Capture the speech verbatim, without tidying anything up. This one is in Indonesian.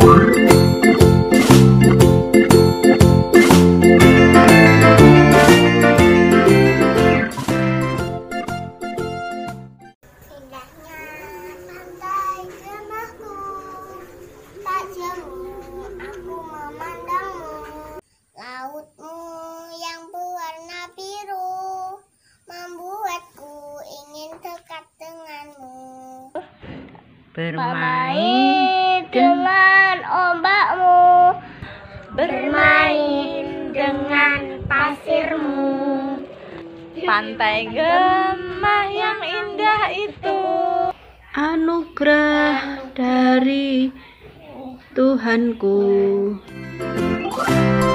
Lautmu yang berwarna biru membuatku ingin dekat denganmu. Bermain dengan ombakmu, bermain dengan pasirmu. Pantai Gemah yang indah itu anugerah dari Tuhanku.